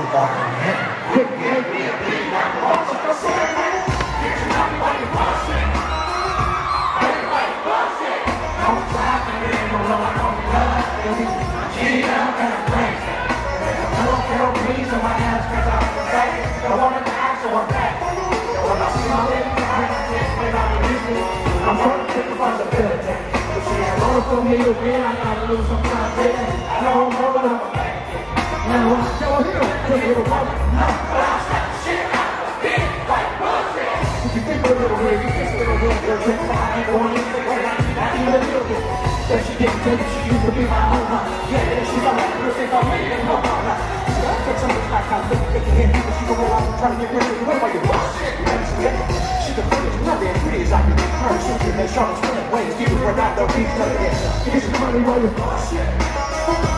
I'm trying to take responsibility. But she ain't rolling for me to win. I gotta lose some time, baby. I don't know what I'm back. Now I'm still here. Just a little woman. No, but I'll slap the shit out of a big white bullshit. If you think a little bit, you just a little bit. There's a fire ain't going in the way. Not even a little bit. That she didn't take it. She used to be my own mom. Yeah, and she's all like, you're saying, oh, man, ain't no problem. She got to take some of this like I'm looking at the hand. She go around and try to get rid of you. What about your bullshit? She can put it nothing as pretty as I can. Her shooting and sharp spinning ways. People were not the reason of it. Here's the money while you're bullshit.